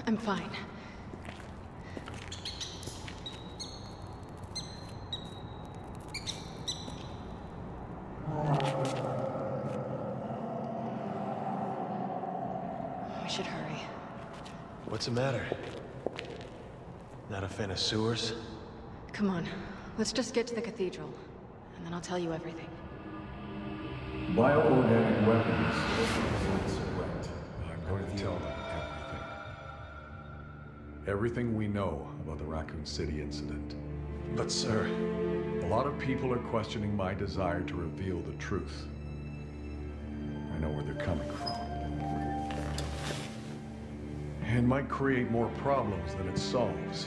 I'm fine. We should hurry. What's the matter? Not a fan of sewers? Come on, let's just get to the cathedral, and then I'll tell you everything. Bioorganic weapons is a threat. I'm going to tell them everything. Everything we know about the Raccoon City incident. But sir... A lot of people are questioning my desire to reveal the truth. I know where they're coming from. It might create more problems than it solves.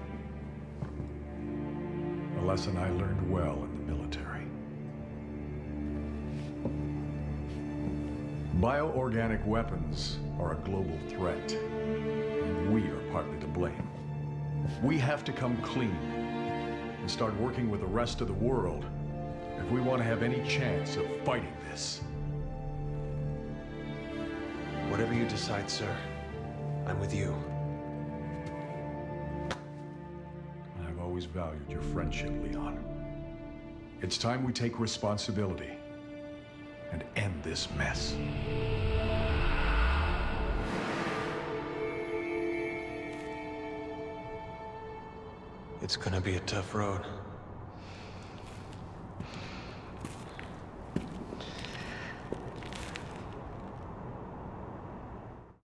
A lesson I learned well in the military. Bioorganic weapons are a global threat, and we are partly to blame. We have to come clean and start working with the rest of the world if we want to have any chance of fighting this. Whatever you decide, sir, I'm with you. I've always valued your friendship, Leon. It's time we take responsibility and end this mess. It's gonna be a tough road.